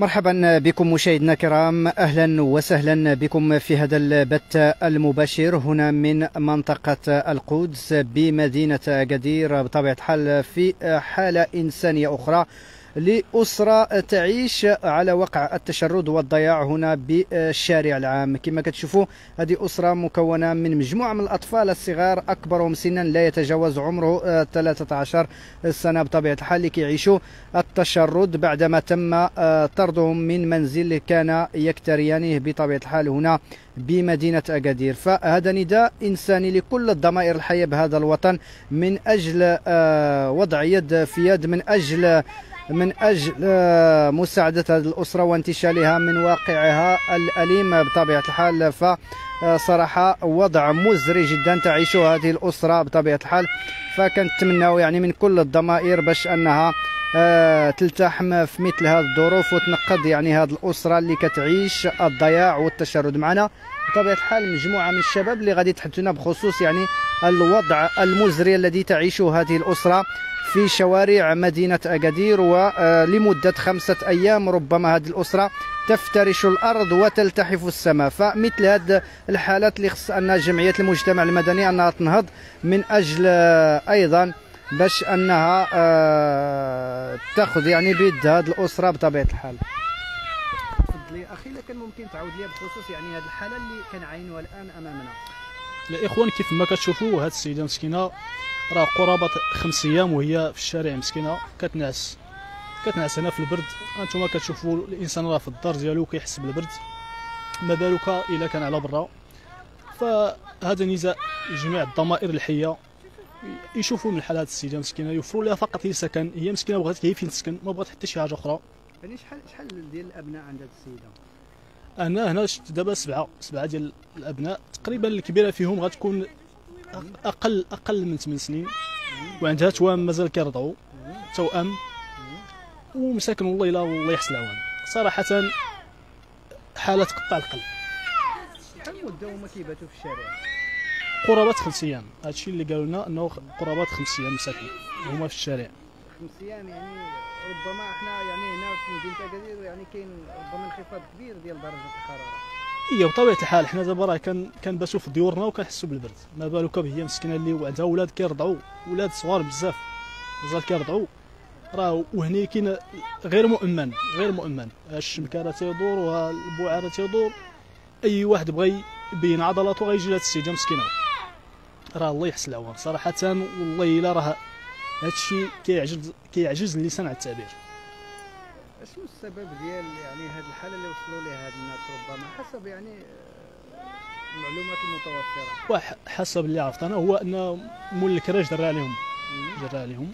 مرحبا بكم مشاهدينا الكرام، اهلا وسهلا بكم في هذا البث المباشر هنا من منطقه القدس بمدينه اكادير، بطبيعه الحال في حاله انسانيه اخرى لأسرة تعيش على وقع التشرد والضياع هنا بالشارع العام. كما كتشوفوا هذه أسرة مكونة من مجموعة من الأطفال الصغار أكبرهم سنا لا يتجاوز عمره 13 سنة بطبيعة الحال، اللي كيعيشوا التشرد بعدما تم طردهم من منزل كان يكتريانه بطبيعة الحال هنا بمدينة أكادير. فهذا نداء إنساني لكل الضمائر الحية بهذا الوطن من أجل وضع يد في يد، من أجل مساعدة هذه الأسرة وانتشالها من واقعها الأليم بطبيعة الحال. فصراحة وضع مزري جدا تعيشه هذه الأسرة بطبيعة الحال، فكنتمناو يعني من كل الضمائر باش أنها تلتحم في مثل هذه الظروف وتنقذ يعني هذه الأسرة اللي كتعيش الضياع والتشرد. معنا بطبيعة الحال مجموعة من الشباب اللي غادي يتحدثونا بخصوص يعني الوضع المزري الذي تعيشه هذه الأسرة في شوارع مدينة أكادير، ولمدة 5 أيام ربما هذه الأسرة تفترش الأرض وتلتحف السماء. فمثل هذه الحالات اللي خص أن جمعية المجتمع المدني أنها تنهض من أجل أيضا باش أنها تأخذ يعني بيد هذه الأسرة بطبيعة الحال. تفضلي أخي، لكن ممكن تعاود لي بخصوص يعني هذه الحالة اللي كنعاينوها الآن أمامنا؟ الإخوان كيف ما كتشوفوا هذه السيدة مسكينة راه قرابة 5 أيام وهي في الشارع مسكينة كتنعس هنا في البرد. انتم كتشوفوا الانسان راه في الدار ديالو كيحس بالبرد، ما بالك الا كان على برا. فهذا نداء جميع الضمائر الحيه يشوفوا من حال هذه السيده مسكينه، يوفروا لها فقط هي سكن. هي مسكينه بغات هي فين تسكن، ما بغات حتى شي حاجه اخرى. يعني شحال ديال الابناء عند هذه السيده؟ انا هنا شفت دابا 7 ديال الابناء تقريبا. الكبيره فيهم غتكون اقل من 8 سنين، وعندها توام مازال كيرضعوا توأم، ومساكن والله الا الله يحسن العوان. صراحه حاله تقطع القلب. شحال مده هما كيباتوا في الشارع؟ قرابه 5 ايام. هذا الشيء اللي قالوا لنا انه قرابه 5 ايام مساكن هما في الشارع. 5 ايام يعني ربما احنا يعني هنا في مدينه اكادير يعني كاين ربما انخفاض كبير ديال درجه الحراره. ايوا بطبيعه الحال حنا دابا راه كنباتوا في ديورنا وكنحسوا بالبرد، ما بالك بهي مسكينه اللي عندها ولاد كيرضعوا، ولاد صغار بزاف مازال كيرضعوا. راه وهنا كاين غير مؤمن. الشمكاره تيدور والبوعره تيدور، اي واحد بغى يبين عضلاته غيجي لهاد السيده مسكينه. راه الله يحسن العوان صراحه، والله الا راه هادشي كيعجز اللسان على التعبير. شنو السبب ديال يعني هذه الحاله اللي وصلوا لها هاد الناس ربما حسب يعني المعلومات المتوفره؟ حسب اللي عرفت انا هو ان مول الكراج جرى عليهم.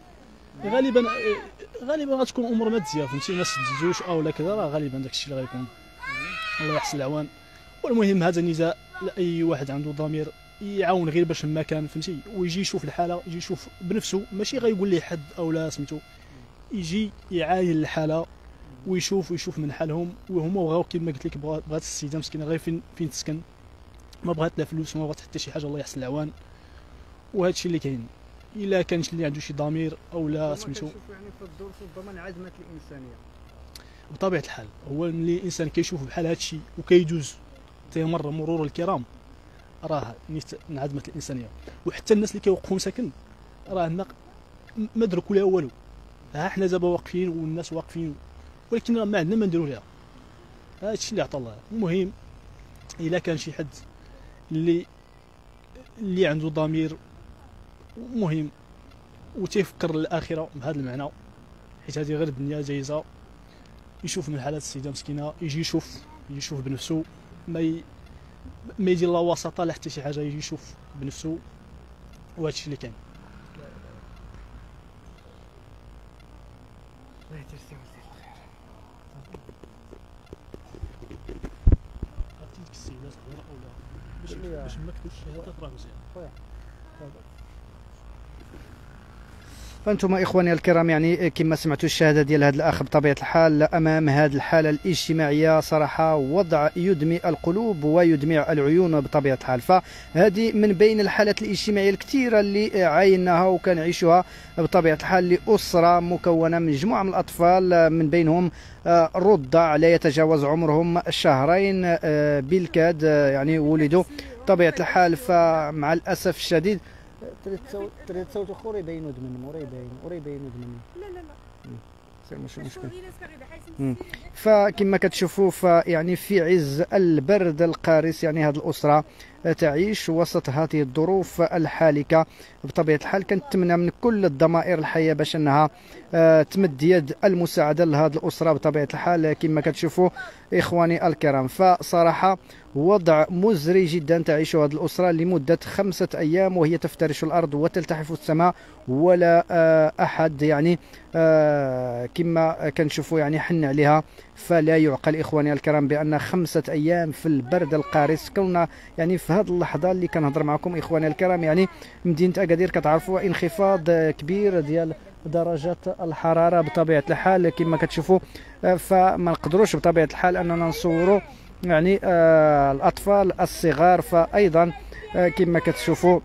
غالبا غتكون امور ماديه، فهمتي، ناس تزوج او لا كذا، راه غالبا داك الشيء اللي غيكون. الله يحسن العوان. والمهم هذا النداء لاي واحد عنده ضمير يعاون غير باش ما كان، فهمتي، ويجي يشوف الحاله، يجي يشوف بنفسه، ماشي غيقول لي حد او لا سميتو، يجي يعاين الحاله ويشوف من حالهم. وهما بغاو كما قلت لك، بغات السيده مسكينه غير فين تسكن، ما بغات لا فلوس، ما بغات حتى شي حاجه. الله يحسن العوان. وهذا الشيء اللي كاين. الا كانش اللي عنده شي ضمير او لا سميتو، يعني في الظروف ربما انعدمت الانسانيه بطبيعه الحال. هو ملي الانسان كيشوف بحال هذا الشيء وكيدوز تيمر مرور الكرام، راه انعدمت الانسانيه. وحتى الناس اللي كيوقفوا مساكن راه ما دركوا لها والو. ها حنا دابا واقفين والناس واقفين، ولكن ما عندنا ما نديروا لها. هذا الشيء اللي عطا الله. المهم الا كان شي حد اللي عنده ضمير مهم وتيفكر للاخره بهذا المعنى، حيت هذه غير الدنيا جايزه، يشوف من حالات السيده مسكينه، يجي يشوف بنفسه، ما يدير لا وسطه لا حتى شي حاجه، يجي يشوف بنفسه. وهذا الشيء اللي كاين. الله يجزيك الخير. عرفتي السيده صغيره او لا باش ما كتبش الشهاده راه مزيان خويا. فانتم اخواني الكرام يعني كما سمعتوا الشهاده ديال هذا الاخ بطبيعه الحال امام هذه الحاله الاجتماعيه صراحه وضع يدمي القلوب ويدمع العيون بطبيعه الحال. فهذه من بين الحالات الاجتماعيه الكثيره اللي عايناها وكنعيشوها بطبيعه الحال لاسره مكونه من مجموعه من الاطفال من بينهم رضع لا يتجاوز عمرهم شهرين بالكاد يعني ولدوا بطبيعه الحال. فمع الاسف الشديد تريد تصوت قريبين يبين قريبين يبين لا لا لا مش مشكل. فكما كتشوفوا فيعني في عز البرد القارس يعني هذه الاسره تعيش وسط هذه الظروف الحالكه بطبيعه الحال. كنتمنى من كل الضمائر الحيه باش انها تمد يد المساعده لهذه الاسره بطبيعه الحال كما كتشوفوا اخواني الكرام. فصراحه وضع مزري جدا تعيشه هذه الاسره لمده 5 ايام وهي تفترش الارض وتلتحف السماء ولا احد يعني كما كنشوفوا يعني حن عليها. فلا يعقل اخواني الكرام بان 5 ايام في البرد القارس. كنا يعني في هذه اللحظه اللي كنهضر معكم اخواني الكرام يعني مدينه اكادير كتعرفوا انخفاض كبير ديال درجات الحراره بطبيعه الحال كما كتشوفوا. فما نقدروش بطبيعه الحال اننا نصوروا يعني الاطفال الصغار. فايضا كما كتشوفوا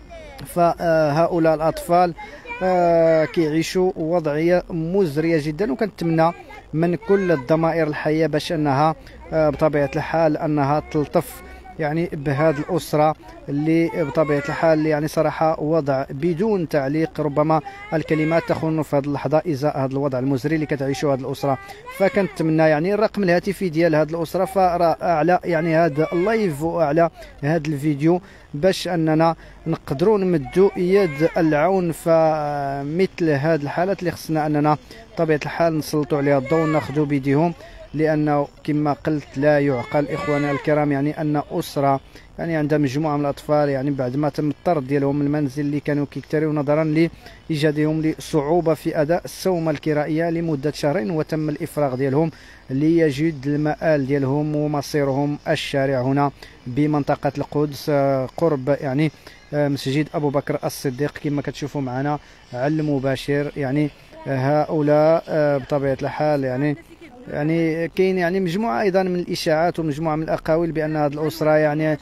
فهؤلاء الاطفال كيعيشوا وضعيه مزريه جدا. وكنتمنى من كل الضمائر الحيه باش انها بطبيعه الحال انها تلطف يعني بهذه الاسره اللي بطبيعه الحال يعني صراحه وضع بدون تعليق. ربما الكلمات تخون في هذه اللحظه ازاء هذا الوضع المزري اللي كتعيشه هذه الاسره. فكنتمنى يعني الرقم الهاتفي ديال هذه الاسره فاعلى يعني هذا اللايف واعلى هذا الفيديو باش اننا نقدروا نمدوا يد العون. فمثل هذه الحالات اللي خصنا اننا بطبيعه الحال نسلطوا عليها الضوء وناخذوا بيديهم لانه كما قلت لا يعقل اخواننا الكرام يعني ان اسره يعني عندها مجموعه من الاطفال يعني بعد ما تم الطرد ديالهم من المنزل اللي كانوا كيكتريو نظرا لايجادهم لصعوبه في اداء السومه الكرائيه لمده شهرين وتم الافراغ ديالهم ليجد المآل ديالهم ومصيرهم الشارع هنا بمنطقه القدس قرب يعني مسجد ابو بكر الصديق كما كتشوفوا معنا على المباشر. يعني هؤلاء بطبيعه الحال يعني كاين يعني مجموعه ايضا من الاشاعات ومجموعه من الاقاويل بان هذه الاسره يعني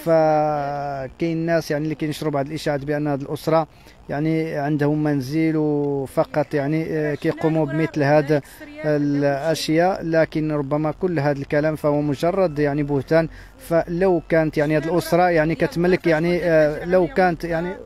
فكاين ناس يعني اللي كينشروا بعض الاشاعات بان هذه الاسره يعني عندهم منزل وفقط يعني كيقوموا بمثل هذه الاشياء. لكن ربما كل هذا الكلام فهو مجرد يعني بهتان. فلو كانت يعني هذه الاسره يعني كتملك يعني لو كانت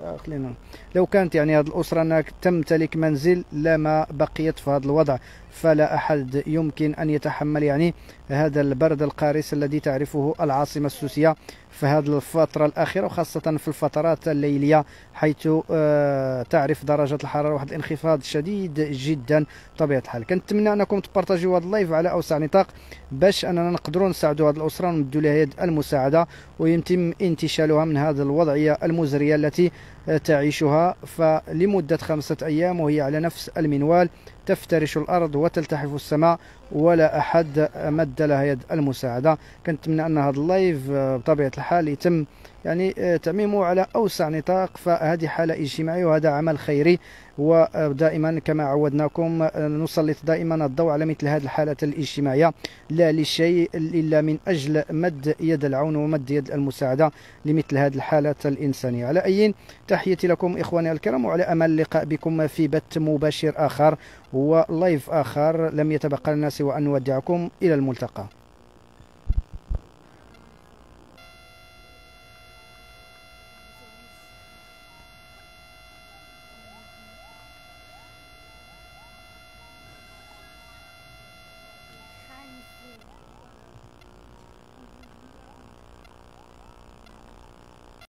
يعني هذه الاسره انها تمتلك منزل لما بقيت في هذا الوضع. فلا احد يمكن ان يتحمل يعني هذا البرد القارس الذي تعرفه العاصمه السوسيه في هذه الفتره الاخيره وخاصه في الفترات الليليه حيث تعرف درجه الحراره واحد الانخفاض شديد جدا بطبيعه الحال. كنتمنى انكم تبارطاجيوا هذا اللايف على اوسع نطاق باش اننا نقدروا نساعدوا هذه الاسره ونمدوا لها يد المساعده ويتم انتشالها من هذه الوضعيه المزريه التي تعيشها. فلمده 5 ايام وهي على نفس المنوال تفترش الارض وتلتحف السماء ولا احد مد لها يد المساعده. كنتمنى ان هذا اللايف بطبيعه الحال يتم يعني تعميمه على اوسع نطاق. فهذه حاله اجتماعيه وهذا عمل خيري ودائما كما عودناكم نسلط دائما الضوء على مثل هذه الحالات الاجتماعيه لا لشيء الا من اجل مد يد العون ومد يد المساعده لمثل هذه الحالات الانسانيه. على اي تحياتي لكم اخواني الكرام وعلى امل اللقاء بكم في بث مباشر اخر ولايف اخر. لم يتبقى لنا سوى ان نودعكم الى الملتقى.